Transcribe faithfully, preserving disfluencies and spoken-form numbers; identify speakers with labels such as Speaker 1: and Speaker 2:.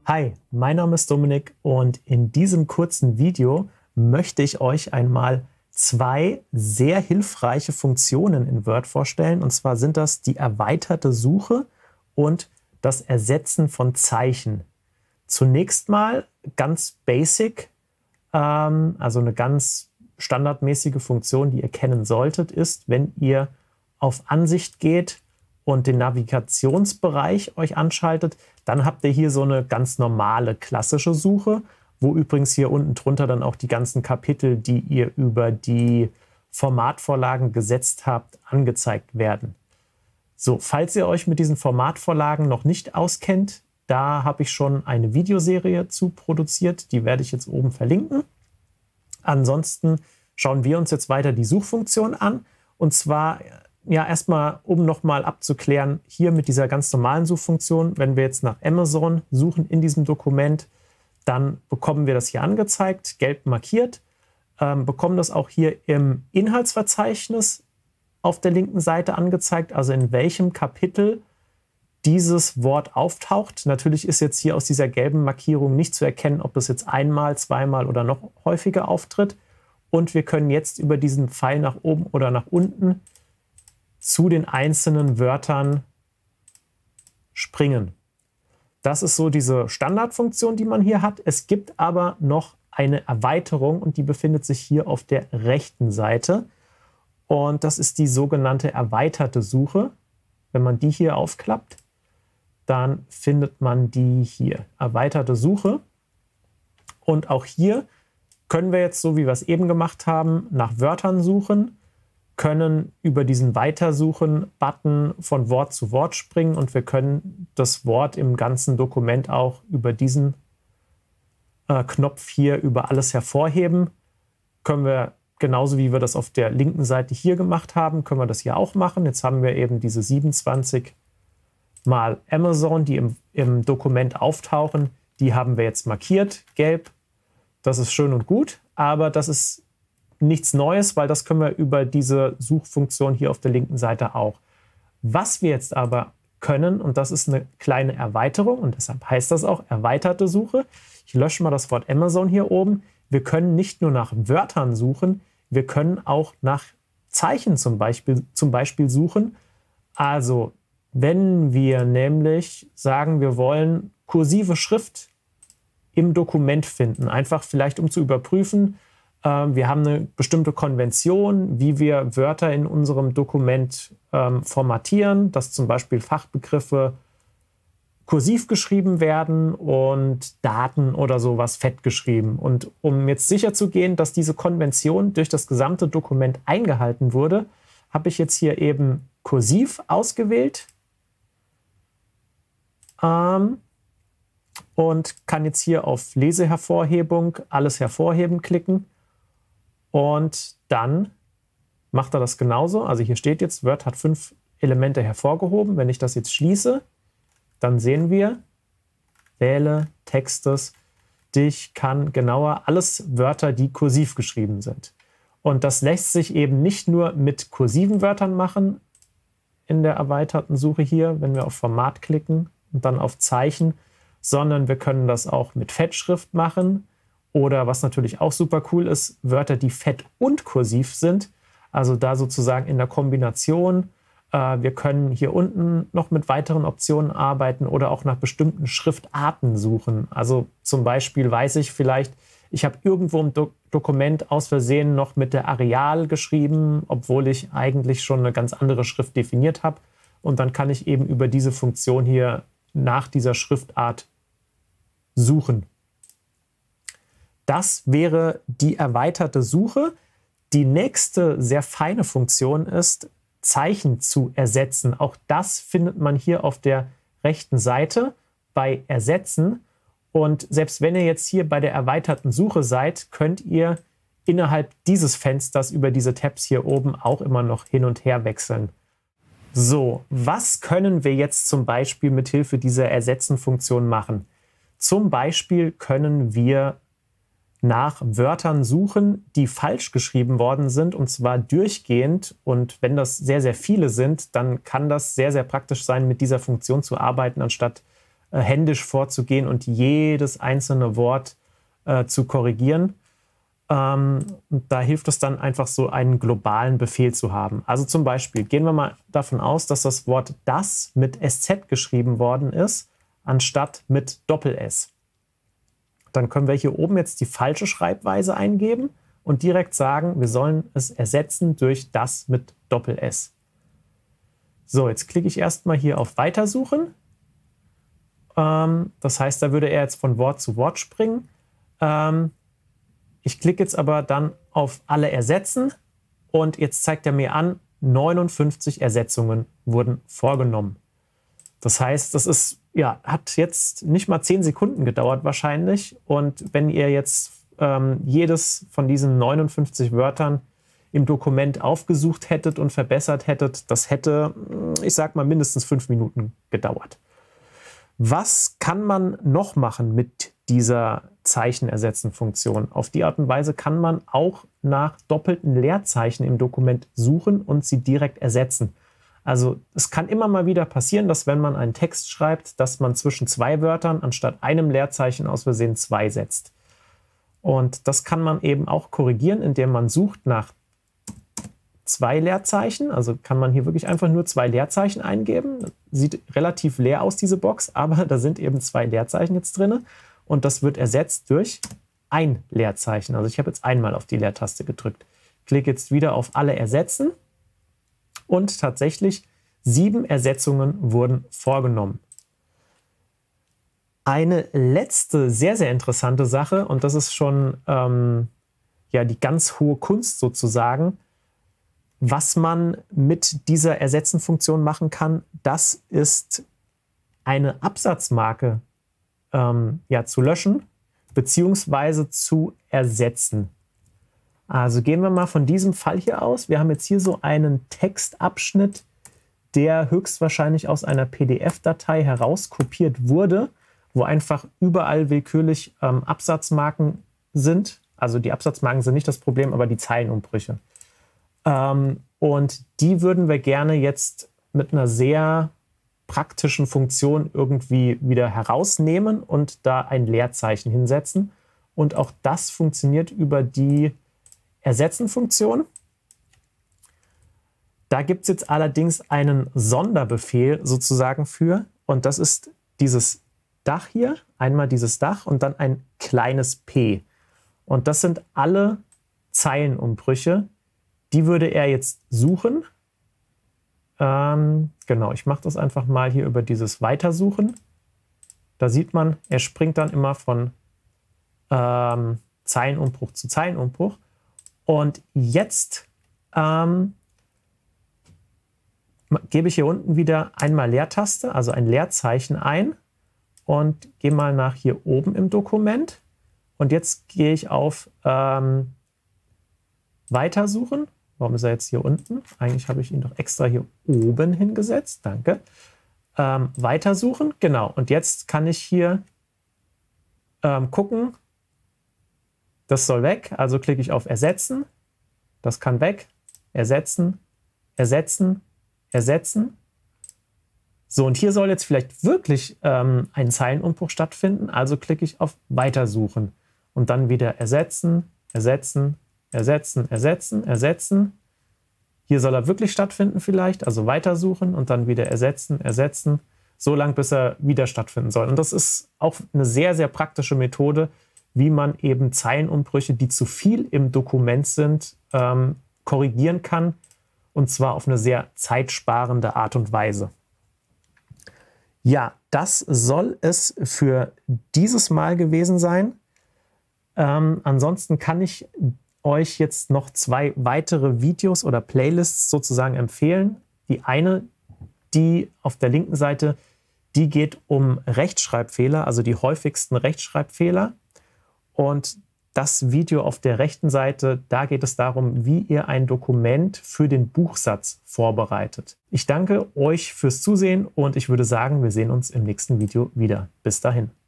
Speaker 1: Hi, mein Name ist Dominik und in diesem kurzen Video möchte ich euch einmal zwei sehr hilfreiche Funktionen in Word vorstellen. Und zwar sind das die erweiterte Suche und das Ersetzen von Zeichen. Zunächst mal ganz basic, ähm, also eine ganz standardmäßige Funktion, die ihr kennen solltet, ist, wenn ihr auf Ansicht geht und den Navigationsbereich euch anschaltet, dann habt ihr hier so eine ganz normale klassische Suche, wo übrigens hier unten drunter dann auch die ganzen Kapitel, die ihr über die Formatvorlagen gesetzt habt, angezeigt werden. So, falls ihr euch mit diesen Formatvorlagen noch nicht auskennt, da habe ich schon eine Videoserie zu produziert, die werde ich jetzt oben verlinken. Ansonsten schauen wir uns jetzt weiter die Suchfunktion an, und zwar ja, erstmal, um nochmal abzuklären, hier mit dieser ganz normalen Suchfunktion, wenn wir jetzt nach Amazon suchen in diesem Dokument, dann bekommen wir das hier angezeigt, gelb markiert, ähm, bekommen das auch hier im Inhaltsverzeichnis auf der linken Seite angezeigt, also in welchem Kapitel dieses Wort auftaucht. Natürlich ist jetzt hier aus dieser gelben Markierung nicht zu erkennen, ob es jetzt einmal, zweimal oder noch häufiger auftritt. Und wir können jetzt über diesen Pfeil nach oben oder nach unten zu den einzelnen Wörtern springen. Das ist so diese Standardfunktion, die man hier hat. Es gibt aber noch eine Erweiterung und die befindet sich hier auf der rechten Seite. Und das ist die sogenannte erweiterte Suche. Wenn man die hier aufklappt, dann findet man die hier. Erweiterte Suche. Und auch hier können wir jetzt, so wie wir es eben gemacht haben, nach Wörtern suchen, können über diesen Weitersuchen-Button von Wort zu Wort springen und wir können das Wort im ganzen Dokument auch über diesen äh, Knopf hier über alles hervorheben. Können wir, genauso wie wir das auf der linken Seite hier gemacht haben, können wir das hier auch machen. Jetzt haben wir eben diese siebenundzwanzig mal Amazon, die im, im Dokument auftauchen. Die haben wir jetzt markiert, gelb. Das ist schön und gut, aber das ist nichts Neues, weil das können wir über diese Suchfunktion hier auf der linken Seite auch. Was wir jetzt aber können, und das ist eine kleine Erweiterung und deshalb heißt das auch erweiterte Suche. Ich lösche mal das Wort Amazon hier oben. Wir können nicht nur nach Wörtern suchen, wir können auch nach Zeichen zum Beispiel, zum Beispiel suchen. Also wenn wir nämlich sagen, wir wollen kursive Schrift im Dokument finden, einfach vielleicht um zu überprüfen, wir haben eine bestimmte Konvention, wie wir Wörter in unserem Dokument ähm, formatieren, dass zum Beispiel Fachbegriffe kursiv geschrieben werden und Daten oder sowas fett geschrieben. Und um jetzt sicher zu gehen, dass diese Konvention durch das gesamte Dokument eingehalten wurde, habe ich jetzt hier eben kursiv ausgewählt ähm, und kann jetzt hier auf Lesehervorhebung, alles hervorheben klicken. Und dann macht er das genauso. Also hier steht jetzt, Word hat fünf Elemente hervorgehoben. Wenn ich das jetzt schließe, dann sehen wir, wähle Textes, dich kann genauer, alles Wörter, die kursiv geschrieben sind. Und das lässt sich eben nicht nur mit kursiven Wörtern machen in der erweiterten Suche hier, wenn wir auf Format klicken und dann auf Zeichen, sondern wir können das auch mit Fettschrift machen. Oder was natürlich auch super cool ist, Wörter, die fett und kursiv sind. Also da sozusagen in der Kombination. Äh, wir können hier unten noch mit weiteren Optionen arbeiten oder auch nach bestimmten Schriftarten suchen. Also zum Beispiel weiß ich vielleicht, ich habe irgendwo im Do- Dokument aus Versehen noch mit der Arial geschrieben, obwohl ich eigentlich schon eine ganz andere Schrift definiert habe. Und dann kann ich eben über diese Funktion hier nach dieser Schriftart suchen. Das wäre die erweiterte Suche. Die nächste sehr feine Funktion ist, Zeichen zu ersetzen. Auch das findet man hier auf der rechten Seite bei Ersetzen. Und selbst wenn ihr jetzt hier bei der erweiterten Suche seid, könnt ihr innerhalb dieses Fensters über diese Tabs hier oben auch immer noch hin und her wechseln. So, was können wir jetzt zum Beispiel mit Hilfe dieser Ersetzen-Funktion machen? Zum Beispiel können wir nach Wörtern suchen, die falsch geschrieben worden sind, und zwar durchgehend. Und wenn das sehr, sehr viele sind, dann kann das sehr, sehr praktisch sein, mit dieser Funktion zu arbeiten, anstatt äh, händisch vorzugehen und jedes einzelne Wort äh, zu korrigieren. Ähm, da hilft es dann einfach so, einen globalen Befehl zu haben. Also zum Beispiel gehen wir mal davon aus, dass das Wort das mit S Z geschrieben worden ist, anstatt mit Doppel-S. Dann können wir hier oben jetzt die falsche Schreibweise eingeben und direkt sagen, wir sollen es ersetzen durch das mit Doppel-S. So, jetzt klicke ich erstmal hier auf Weitersuchen. Ähm, das heißt, da würde er jetzt von Wort zu Wort springen. Ähm, ich klicke jetzt aber dann auf alle Ersetzen und jetzt zeigt er mir an, neunundfünfzig Ersetzungen wurden vorgenommen. Das heißt, das ist, ja, hat jetzt nicht mal zehn Sekunden gedauert wahrscheinlich. Und wenn ihr jetzt ähm, jedes von diesen neunundfünfzig Wörtern im Dokument aufgesucht hättet und verbessert hättet, das hätte, ich sag mal, mindestens fünf Minuten gedauert. Was kann man noch machen mit dieser Zeichenersetzen-Funktion? Auf die Art und Weise kann man auch nach doppelten Leerzeichen im Dokument suchen und sie direkt ersetzen. Also es kann immer mal wieder passieren, dass wenn man einen Text schreibt, dass man zwischen zwei Wörtern anstatt einem Leerzeichen aus Versehen zwei setzt. Und das kann man eben auch korrigieren, indem man sucht nach zwei Leerzeichen. Also kann man hier wirklich einfach nur zwei Leerzeichen eingeben. Sieht relativ leer aus, diese Box, aber da sind eben zwei Leerzeichen jetzt drin. Und das wird ersetzt durch ein Leerzeichen. Also ich habe jetzt einmal auf die Leertaste gedrückt. Klicke jetzt wieder auf alle Ersetzen. Und tatsächlich sieben Ersetzungen wurden vorgenommen. Eine letzte sehr, sehr interessante Sache, und das ist schon ähm, ja, die ganz hohe Kunst sozusagen, was man mit dieser Ersetzen-Funktion machen kann, das ist eine Absatzmarke ähm, ja, zu löschen bzw. zu ersetzen. Also gehen wir mal von diesem Fall hier aus. Wir haben jetzt hier so einen Textabschnitt, der höchstwahrscheinlich aus einer P D F-Datei herauskopiert wurde, wo einfach überall willkürlich ähm, Absatzmarken sind. Also die Absatzmarken sind nicht das Problem, aber die Zeilenumbrüche. Ähm, und die würden wir gerne jetzt mit einer sehr praktischen Funktion irgendwie wieder herausnehmen und da ein Leerzeichen hinsetzen. Und auch das funktioniert über die Ersetzen-Funktion. Da gibt es jetzt allerdings einen Sonderbefehl sozusagen für, und das ist dieses Dach hier, einmal dieses Dach und dann ein kleines P. Und das sind alle Zeilenumbrüche, die würde er jetzt suchen. Ähm, genau, ich mache das einfach mal hier über dieses Weitersuchen. Da sieht man, er springt dann immer von ähm, Zeilenumbruch zu Zeilenumbruch. Und jetzt ähm, gebe ich hier unten wieder einmal Leertaste, also ein Leerzeichen ein und gehe mal nach hier oben im Dokument. Und jetzt gehe ich auf ähm, Weitersuchen. Warum ist er jetzt hier unten? Eigentlich habe ich ihn doch extra hier oben hingesetzt. Danke. Ähm, Weitersuchen, genau. Und jetzt kann ich hier ähm, gucken. Das soll weg, also klicke ich auf Ersetzen. Das kann weg. Ersetzen, ersetzen, ersetzen. So, und hier soll jetzt vielleicht wirklich ähm, ein Zeilenumbruch stattfinden. Also klicke ich auf Weitersuchen. Und dann wieder ersetzen, ersetzen, ersetzen, ersetzen, ersetzen. Hier soll er wirklich stattfinden vielleicht. Also weitersuchen und dann wieder ersetzen, ersetzen. So lange, bis er wieder stattfinden soll. Und das ist auch eine sehr, sehr praktische Methode, wie man eben Zeilenumbrüche, die zu viel im Dokument sind, ähm, korrigieren kann. Und zwar auf eine sehr zeitsparende Art und Weise. Ja, das soll es für dieses Mal gewesen sein. Ähm, ansonsten kann ich euch jetzt noch zwei weitere Videos oder Playlists sozusagen empfehlen. Die eine, die auf der linken Seite, die geht um Rechtschreibfehler, also die häufigsten Rechtschreibfehler. Und das Video auf der rechten Seite, da geht es darum, wie ihr ein Dokument für den Buchsatz vorbereitet. Ich danke euch fürs Zusehen und ich würde sagen, wir sehen uns im nächsten Video wieder. Bis dahin.